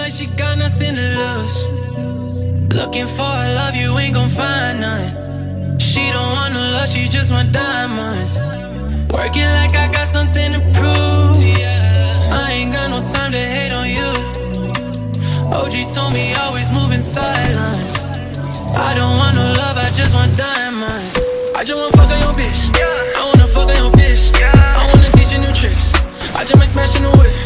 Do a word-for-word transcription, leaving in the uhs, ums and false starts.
like she got nothing to lose. Looking for a love, you ain't gon' find none. She don't want no love, she just want diamonds. Working like I got something to prove, yeah. I ain't got no time to hate on you. O G told me always move in silence. I don't want no love, I just want diamonds. I just wanna fuck on your bitch, I wanna fuck on your bitch, I wanna teach you new tricks, I just might smash in the whip.